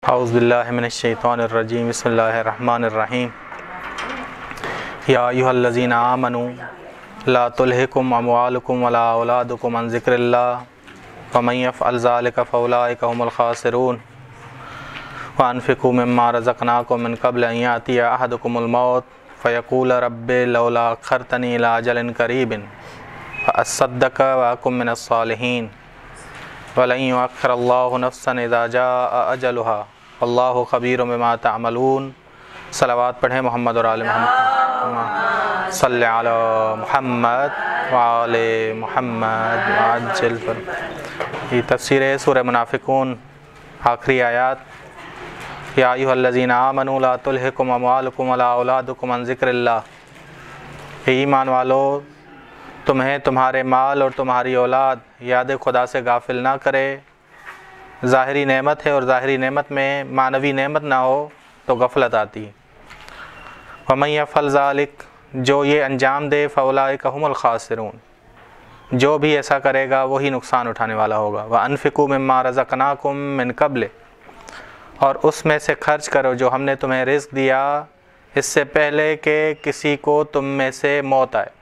اعوذ باللہ من الشیطان الرجیم بسم اللہ الرحمن الرحیم یا ایھا الذین آمنوا لا تلہکم اموالکم ولا اولادکم عن ذکر اللہ ومن یفعل ذلک فاولئک هم الخاسرون وانفقوا مما رزقناکم من قبل ان یأتی احدکم الموت فیقول رب لولا اخرتنی الی اجل قریب فاصدق واکن من الصالحین وَلَن يُؤَخِّرَ اللَّهُ نَفْسًا إِذَا جَاءَ أَجَلُهَا وَاللَّهُ خَبِيرٌ بِمَا تَعْمَلُونَ۔ صلوات پڑھیں محمد اور آل محمد، صلی علی محمد وآل محمد وعجل پر۔ یہ تفسیر ہے سورہ منافقون، آخری آیات۔ یا ایھا الذین آمنوا لا تلہکم اموالکم ولا اولادکم عن ذکر اللہ۔ اے ایمان والو، تمہیں تمہارے مال اور تمہاری اولاد یاد خدا سے غافل نہ کرے۔ ظاہری نعمت ہے اور ظاہری نعمت میں معنوی نعمت نہ ہو تو غفلت آتی ہے۔ وَمَن يَفْعَلْ ذَلِكَ، جو یہ انجام دے، فَأُولَئِكَ هُمُ الْخَاسِرُونَ، جو بھی ایسا کرے گا وہی نقصان اٹھانے والا ہوگا۔ وَأَنفِقُوا مِمَّا رَزَقْنَاكُم مِّن قَبْلِ، اور اس میں سے خرچ کرو جو ہم نے تمہیں رزق دیا اس سے پہلے کہ کسی کو تم میں سے موت آئے۔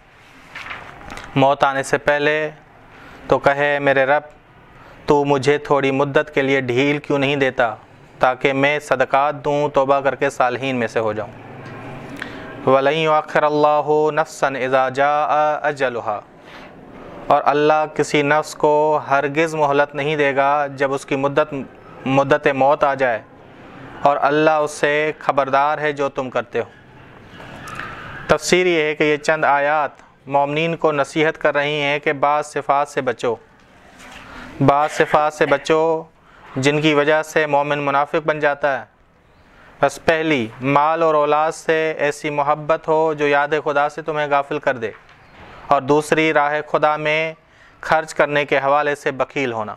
موت آنے سے پہلے تو کہے میرے رب تو مجھے تھوڑی مدت کے لیے ڈھیل کیوں نہیں دیتا تاکہ میں صدقات دوں، توبہ کر کے صالحین میں سے ہو جاؤں۔ وَلَن يُؤَخِّرَ اللَّهُ نَفْسًا إِذَا جَاءَ أَجَلُهَا، اور اللہ کسی نفس کو ہرگز مہلت نہیں دے گا جب اس کی مدت موت آ جائے، اور اللہ اس سے خبردار ہے جو تم کرتے ہو۔ تفسیر یہ ہے کہ یہ چند آیات مومنین کو نصیحت کر رہی ہیں کہ بعض صفات سے بچو، بعض صفات سے بچو جن کی وجہ سے مومن منافق بن جاتا ہے۔ بس پہلی، مال اور اولاد سے ایسی محبت ہو جو یاد خدا سے تمہیں غافل کر دے، اور دوسری راہ خدا میں خرچ کرنے کے حوالے سے بخیل ہونا۔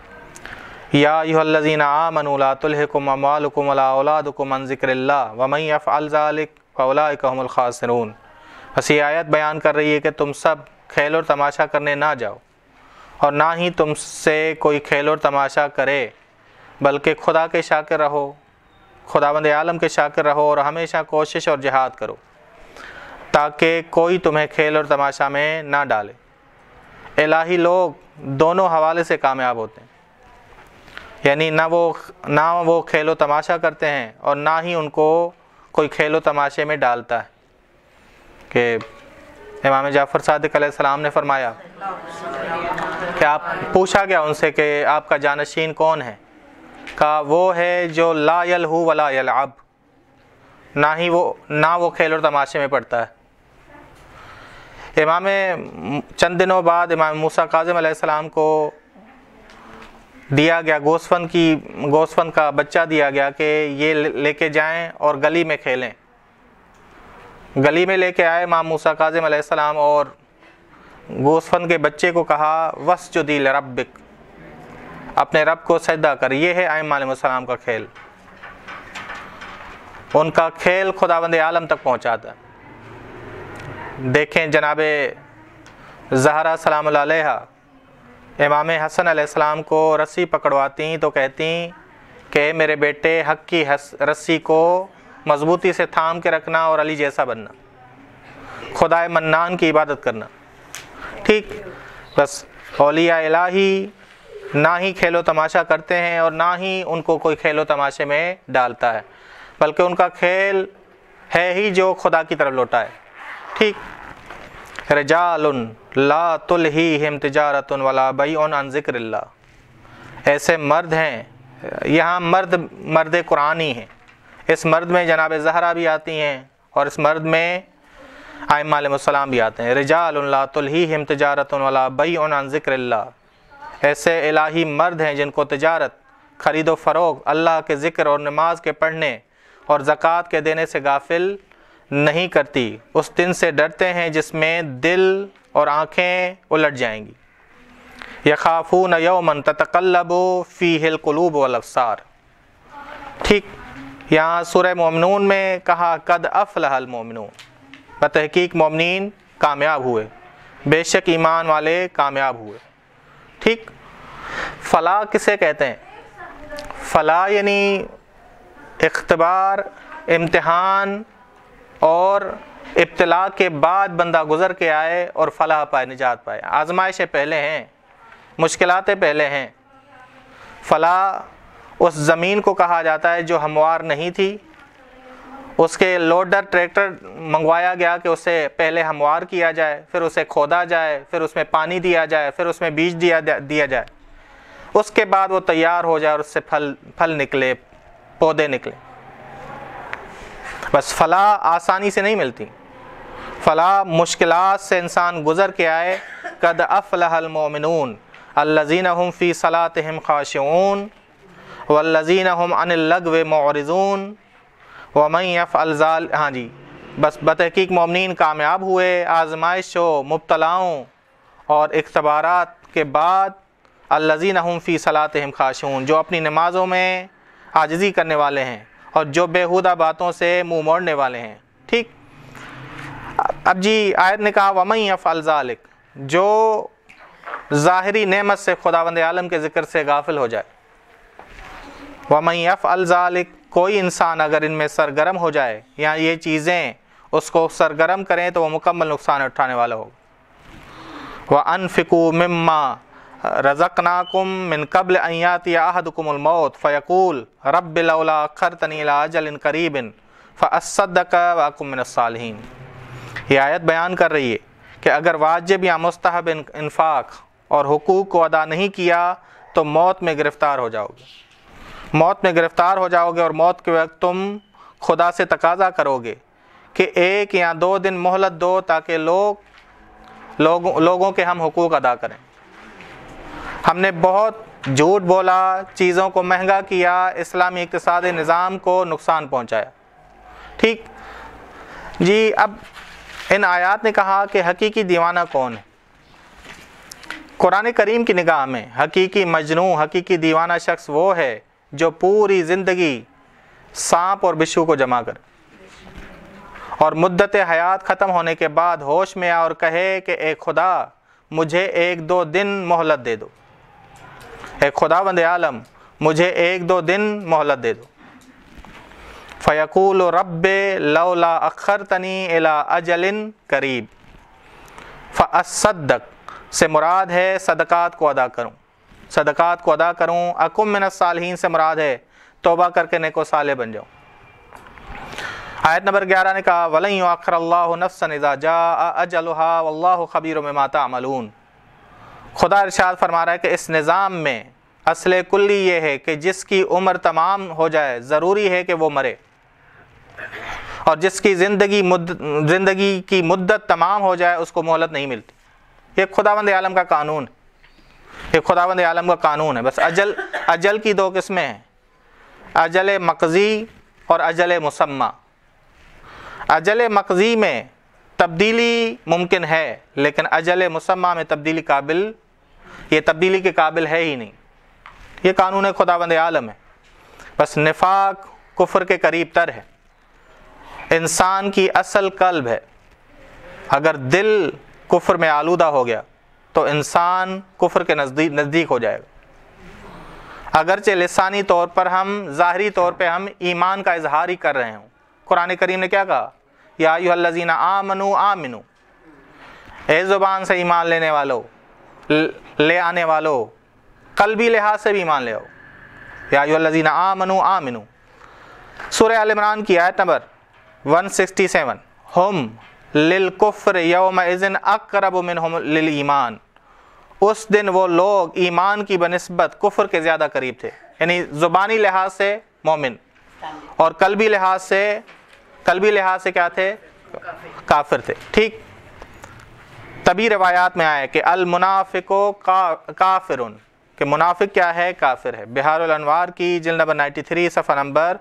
یا ایھا الذین آمنوا لا تلہکم اموالکم ولا اولادکم عن ذکر اللہ ومن یفعل ذلک فاولئک هم الخاسرون۔ بس یہ آیت بیان کر رہی ہے کہ تم سب کھیل اور تماشا کرنے نہ جاؤ، اور نہ ہی تم سے کوئی کھیل اور تماشا کرے، بلکہ خدا کے شاکر رہو، خداوند عالم کے شاکر رہو، اور ہمیشہ کوشش اور جہاد کرو تاکہ کوئی تمہیں کھیل اور تماشا میں نہ ڈالے۔ الہی لوگ دونوں حوالے سے کامیاب ہوتے ہیں، یعنی نہ وہ کھیل و تماشا کرتے ہیں اور نہ ہی ان کو کوئی کھیل و تماشے میں ڈالتا ہے۔ کہ امام جعفر صادق علیہ السلام نے فرمایا کہ پوچھا گیا ان سے کہ آپ کا جانشین کون ہے؟ کہا وہ ہے جو لا یلہو ولا یلعب، نہ وہ کھیل اور تماشے میں پڑتا ہے۔ چند دنوں بعد امام موسیٰ کاظم علیہ السلام کو دیا گیا گوسفند کا بچہ دیا گیا کہ یہ لے کے جائیں اور گلی میں کھیلیں۔ گلی میں لے کے آئے امام موسیٰ کاظم علیہ السلام، اور گوسفند کے بچے کو کہا وَاسْجُدِ لِرَبِّكَ، اپنے رب کو سجدہ کر۔ یہ ہے ائمہ علیہ السلام کا کھیل، ان کا کھیل خداوند عالم تک پہنچاتا ہے۔ دیکھیں جناب زہرا سلام اللہ علیہا امام حسن علیہ السلام کو رسی پکڑواتی تو کہتی کہ اے میرے بیٹے، حق کی رسی کو مضبوطی سے تھام کے رکھنا اور علی جیسا بننا، خدائے منان کی عبادت کرنا۔ ٹھیک، بس اولیاء الہی نہ ہی کھیل و تماشا کرتے ہیں اور نہ ہی ان کو کوئی کھیل و تماشے میں ڈالتا ہے، بلکہ ان کا کھیل ہے ہی جو خدا کی طرف لوٹا ہے۔ ٹھیک، رجال لا تلہیہم تجارۃ ولا بیع عن ذکر اللہ، ایسے مرد ہیں، یہاں مرد قرآنی ہیں، اس مرد میں جناب زہرا بھی آتی ہیں اور اس مرد میں ائمہ علیہ السلام بھی آتے ہیں۔ رجال لا تلہیہم تجارۃ ولا بیع عن ذکر اللہ، ایسے الہی مرد ہیں جن کو تجارت، خرید و فروخت اللہ کے ذکر اور نماز کے پڑھنے اور زکوٰۃ کے دینے سے غافل نہیں کرتی۔ اس دن سے ڈرتے ہیں جس میں دل اور آنکھیں الٹ جائیں گی۔ یخافون یوما تتقلب فیہ القلوب والابصار۔ ٹھیک، یہاں سورہ مومنون میں کہا قد افلح المومنون، بتحقیق مومنین کامیاب ہوئے، بے شک ایمان والے کامیاب ہوئے۔ ٹھیک، فلاح کسے کہتے ہیں؟ فلاح یعنی اختبار، امتحان اور ابتلا کے بعد بندہ گزر کے آئے اور فلاح پائے، نجات پائے۔ آزمائشیں پہلے ہیں، مشکلاتیں پہلے ہیں۔ فلاح اس زمین کو کہا جاتا ہے جو ہموار نہیں تھی، اس کے لوڈر ٹریکٹر منگوایا گیا کہ اسے پہلے ہموار کیا جائے، پھر اسے کھودا جائے، پھر اس میں پانی دیا جائے، پھر اس میں بیج دیا جائے، اس کے بعد وہ تیار ہو جائے اور اس سے پھل نکلے، پودے نکلے۔ بس فلاح آسانی سے نہیں ملتی، فلاح مشکلات سے انسان گزر کے آئے۔ قد افلح المؤمنون الذین هم فی صلاتهم خاشعون والذین هم عن اللغو معرضون ومن یفعل ذلک، ہاں جی، بس بتحقیق مومنین کامیاب ہوئے آزمائشوں، مبتلاؤں اور اختبارات کے بعد۔ الذین هم فی صلاتهم خاشعون، جو اپنی نمازوں میں عاجزی کرنے والے ہیں اور جو بیہودہ باتوں سے منہ موڑنے والے ہیں۔ ٹھیک، اب جی آیت نے کہا وَمَن يَفْعَلْ ذَلِكَ، جو ظاہری نعمت سے خداوند عالم کے ذکر سے غافل ہو جائے۔ وَمَن يَفْعَلْ ذَلِكَ، کوئی انسان اگر ان میں سرگرم ہو جائے یا یہ چیزیں اس کو سرگرم کریں تو وہ مکمل نقصان اٹھانے والا ہوگا۔ وَأَنفِقُوا مِمَّا رزقناکم من قبل ان یاتی احدکم الموت فیقول رب لولا اخرتنی الی اجل قریب فاصدق واکن من الصالحین۔ یہ آیت بیان کر رہی ہے کہ اگر واجب یا مستحب انفاق اور حقوق کو ادا نہیں کیا تو موت میں گرفتار ہو جاؤ گے، موت میں گرفتار ہو جاؤ گے، اور موت کے وقت تم خدا سے تقاضا کرو گے کہ 1 یا 2 دن مہلت دو تاکہ لوگوں کے ہم حقوق ادا کریں۔ ہم نے بہت جھوٹ بولا، چیزوں کو مہنگا کیا، اسلامی اقتصادی نظام کو نقصان پہنچایا۔ ٹھیک جی، اب ان آیات نے کہا کہ حقیقی دیوانہ کون ہے؟ قرآن کریم کی نگاہ میں حقیقی مجنون، حقیقی دیوانہ شخص وہ ہے جو پوری زندگی سانپ اور بچھو کو جمع کرے اور مدت حیات ختم ہونے کے بعد ہوش میں آئے اور کہے کہ اے خدا مجھے 1-2 دن مہلت دے دو، اے خداوند عالم مجھے 1-2 دن مہلت دے دو۔ فیقول رب لولا اخرتنی الی اجل قریب، فاصدق سے مراد ہے صدقات کو ادا کروں، صدقات کو ادا کروں۔ اکم من الصالحین سے مراد ہے توبہ کر کے نیک و صالح بن جاؤں۔ آیت نمبر 11 نے کہا وَلَن يُؤَخِّرَ اللَّهُ نَفْسًا إِذَا جَاءَ أَجَلُهَا وَاللَّهُ خَبِيرٌ بِمَا تَعْمَلُونَ۔ خدا ارشاد فرما رہا ہے کہ اس نظام میں اصل کلی یہ ہے کہ جس کی عمر تمام ہو جائے ضروری ہے کہ وہ مرے، اور جس کی زندگی کی مدت تمام ہو جائے اس کو مہلت نہیں ملتی۔ یہ خداوند عالم کا قانون ہے، یہ خداوند عالم کا قانون ہے۔ بس اجل کی 2 قسمیں ہیں، اجل مقضی اور اجل مسمى۔ اجل مقضی میں تبدیلی ممکن ہے، لیکن اجل مسمى میں تبدیلی کے قابل ہے ہی نہیں۔ یہ قانون خداوند عالم ہے۔ بس نفاق کفر کے قریب تر ہے، انسان کی اصل قلب ہے۔ اگر دل کفر میں آلودہ ہو گیا تو انسان کفر کے نزدیک ہو جائے گا، اگرچہ لسانی طور پر ظاہری طور پہ ہم ایمان کا اظہار ہی کر رہے ہوں۔ قرآن کریم نے کیا کہا؟ یا ایھا الذین آمنوا آمنو، اے زبان سے ایمان لینے والو، لے آنے والو، قلبی لحاظ سے بھی ایمان لے آؤ۔ یا ایھا الذین آمنوا آمنو۔ سورہ آل عمران کی آیت نمبر 167، ہم للکفر یومئذ اقرب منہم للایمان، اس دن وہ لوگ ایمان کی بنسبت کفر کے زیادہ قریب تھے، یعنی زبانی لحاظ سے مومن اور قلبی لحاظ سے کیا تھے؟ کافر تھے۔ ٹھیک، تبھی روایات میں آیا کہ المنافق کافرن، کہ منافق کیا ہے؟ کافر ہے۔ بہار الانوار کی جلد نمبر 93 صفحہ نمبر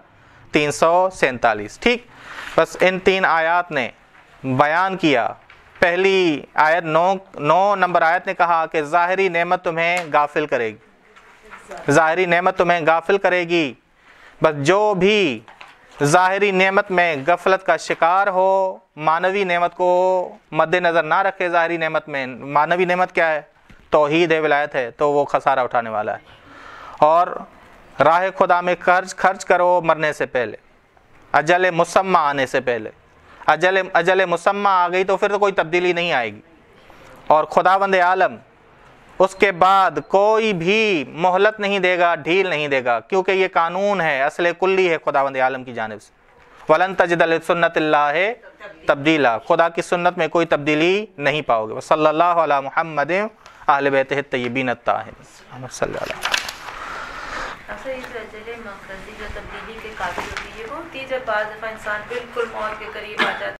347۔ ٹھیک، بس ان 3 آیات نے بیان کیا۔ پہلی آیت 9 نمبر آیت نے کہا کہ ظاہری نعمت تمہیں غافل کرے گی، ظاہری نعمت تمہیں غافل کرے گی۔ بس جو بھی ظاہری نعمت میں غفلت کا شکار ہو، معنوی نعمت کو مد نظر نہ رکھے، ظاہری نعمت میں معنوی نعمت کیا ہے؟ توحید ہے، ولایت ہے، تو وہ خسارہ اٹھانے والا ہے۔ اور راہ خدا میں خرچ کرو مرنے سے پہلے، اجل مسمى آنے سے پہلے۔ اجل مسمى آ گئی تو پھر تو کوئی تبدیلی نہیں آئے گی، اور خداوند عالم اس کے بعد کوئی بھی مہلت نہیں دے گا، ڈھیل نہیں دے گا، کیونکہ یہ قانون ہے، اصل کلی ہے خداوند عالم کی جانب سے۔ وَلَن تَجِدَ لِسُنَّتِ اللَّهِ تبدیلا، خدا کی سنت میں کوئی تبدیلی نہیں پاؤ گے۔ صلی اللہ علی محمد اہل بیتہ الطیبین الطاہرین صلی اللہ علیہ۔ اصل اس اجل مرکزی جو تبدیلی کے قابل ہوتی ہے وہ ہوتی ہے جب بعض دفعہ انسان بالکل موت کے قریب آ جاتا ہے۔